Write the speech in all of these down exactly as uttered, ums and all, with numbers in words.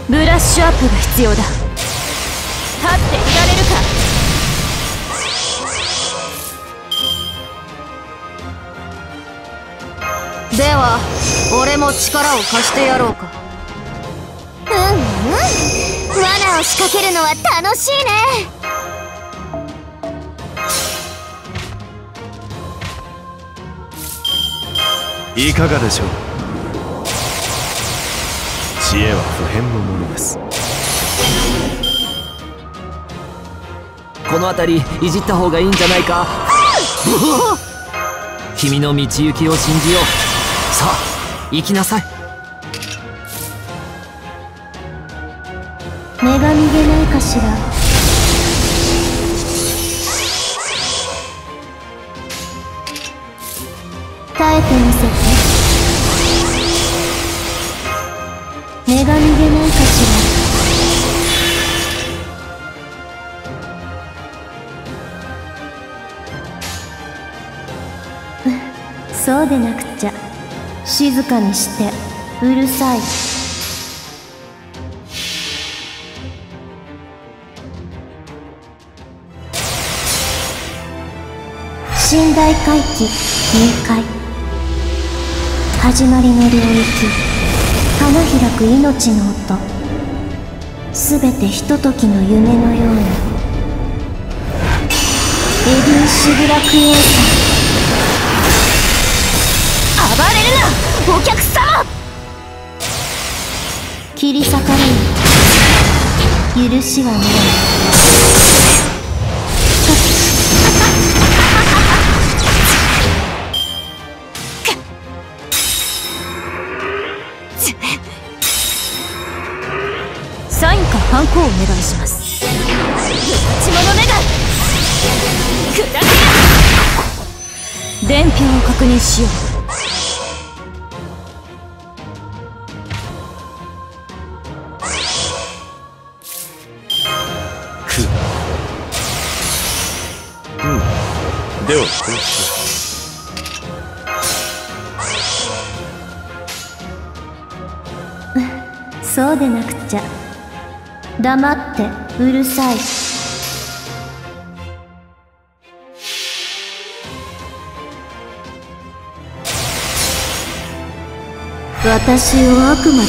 ブラッシュアップが必要だ。立っていられるか。では俺も力を貸してやろうか。 うんうん、罠を仕掛けるのは楽しいね。 いかがでしょう。知恵は不変のものです。 この辺りいじった方がいいんじゃないか。君の道行きを信じよう。さあ行きなさい。 目が逃げないかしら。耐えてみせて。目が逃げないかしら。そうでなくちゃ。静かにしてうるさい。寝台回帰入会。始まりの領域。花開く命の音。すべてひとときの夢のように。エディン・シグラクエーサー。暴れるなお客様。切り裂かれる。許しはない。 サインかハンコをお願いします。立ち物目が砕け。伝票を確認しよう。 うん、ではこうして。 そうでなくちゃ。黙ってうるさい。私を悪魔と言った。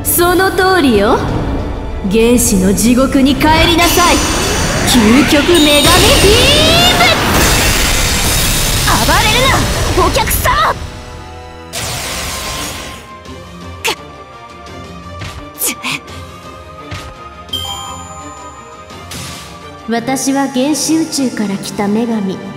その通りよ。原始の地獄に帰りなさい。究極女神ビーム。暴れるなお客様。私は原始宇宙から来た女神